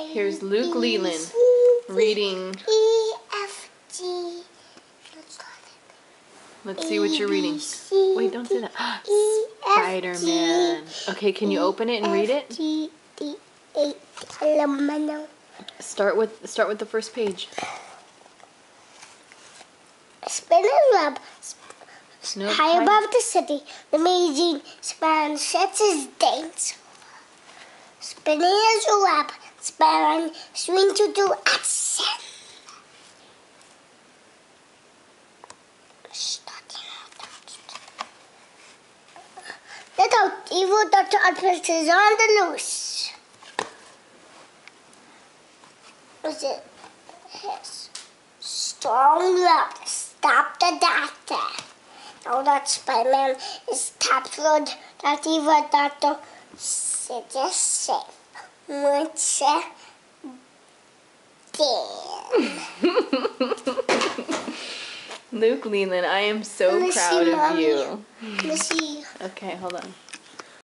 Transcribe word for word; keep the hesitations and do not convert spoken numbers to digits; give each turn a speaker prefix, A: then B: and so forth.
A: Here's Luke Leland reading.
B: E, F, G.
A: Let's see what you're reading. Wait, don't say that. SpiderMan. Okay, can you open it and read it? Start with start with the first page.
B: Spinning web.
A: Nope.
B: High above the city, the amazing span sets his days. Spinning as a web, sparring, swing to do action. Look out, evil Doctor Optimus is on the loose. Is it his strong love to stop the doctor? Now that Spider-Man is captured, that evil Doctor is safe. Once again.
A: Luke Leland, I am so
B: Let me
A: proud
B: see,
A: of
B: Mommy.
A: you.
B: Let me see.
A: Okay, hold on.